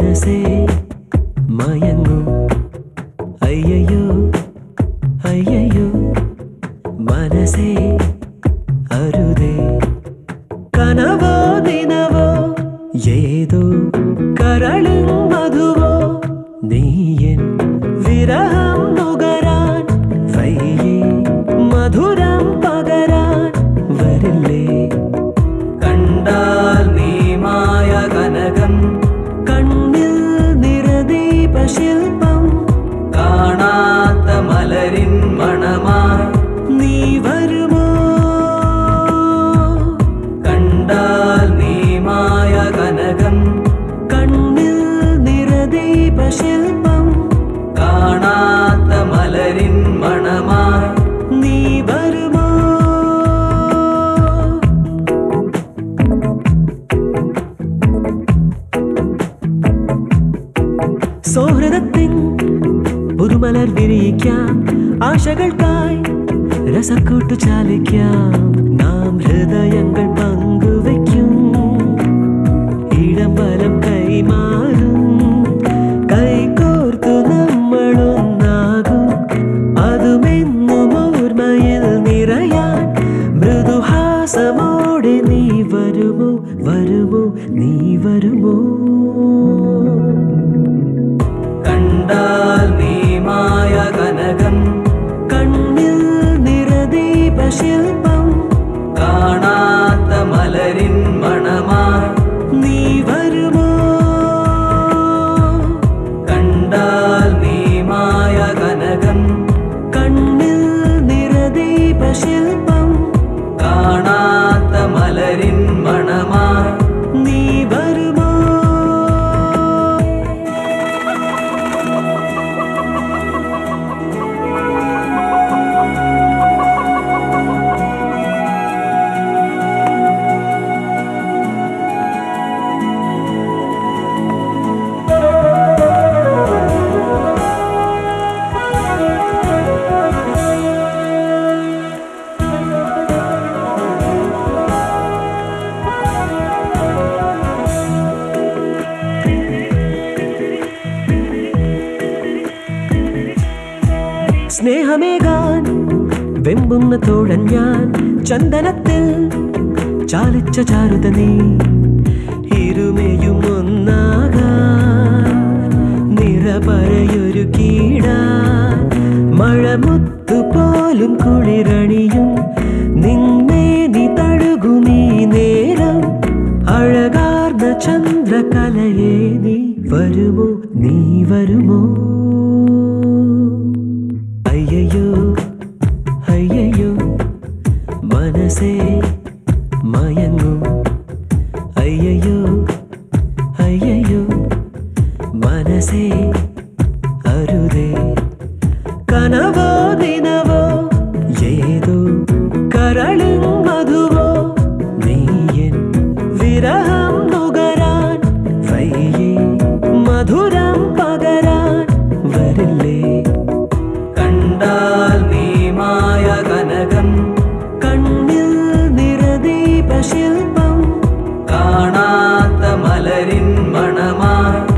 മനസ്സേ മയങ്ങും അയ്യയ്യോ അയ്യയ്യോ മനസ്സേ അരുതേ കനവോ ദിനവോ ഏതോ കരളിൻ മധുവോ നീയൻ വിരഹം നുകരാൻ വയ്യേ മധുരം പകരാൻ വരില്ലേ കണ്ടാൽ നീ മായ കനകം കണ്ണിൽ നിറദീപശില്പം കാണാത്ത മലരിൻ മണമായി നീ വരുമോ കണ്ടാൽ നീ മായ കനകം കണ്ണിൽ നിറദീപശില്പം കാണാത്ത മലരിൻ മണമായി നീ വരുമോ സൗഹൃദത്തിൻ പുതുമലർ വിരിയിക്കാം ആശകൾക്കായി രസക്കൂട്ടു ചാലിക്കാം നാം ഹൃദയങ്ങൾ പങ്കുവയ്ക്കും ഇടം വലം കൈമാറും കൈകോർത്തു നമ്മളൊന്നാകും അതുമെന്നും ഓർമ്മയിൽ നിറയാൻ മൃദുഹാസമോടെ നീ വരുമോ വരുമോ നീ വരുമോ കണ്ടാൽ നീ മായ കനകം കണ്ണിൽ നിറദീപശില്പം കാണാത്ത മലരിൻ മണമായി നീ വരുമോ കണ്ടാൽ നീ മായ കനകം കണ്ണിൽ നിറദീപശില്പം കാണാത്ത മലരിൻ മണമായി നീ വരുമോ സ്നേഹമേകാൻ വെമ്പുന്ന തോഴൻ ഞാൻ ചന്ദനത്തിൽ ചാലിച്ച ചാരുത നീ ഇരുമയും ഒന്നാകാൻ നിറപറയൊരു കീടാൻ മഴമുത്തു പോലും കുളിരണിയും നിന്നെ നീ തഴുകുമീ നേരം അഴകാർന്ന ചന്ദ്രകലയെ നീ വരുമോ നീ വരുമോ അയ്യയ്യോ അയ്യയ്യോ മനസ്സേ മയങ്ങും അയ്യയ്യോ അയ്യയ്യോ മനസ്സേ അരുതേ കനവോ ദിനവോ ഏതോ കരളിൻ മധുവോ നീയൻ വിരഹം നുകരാൻ വയ്യേ മധുരം പകരാൻ വരില്ലേ കണ്ടാൽ നീ മായ കനകം കണ്ണിൽ നിറദീപശില്പം കാണാത്ത മലരിൻ മണമായി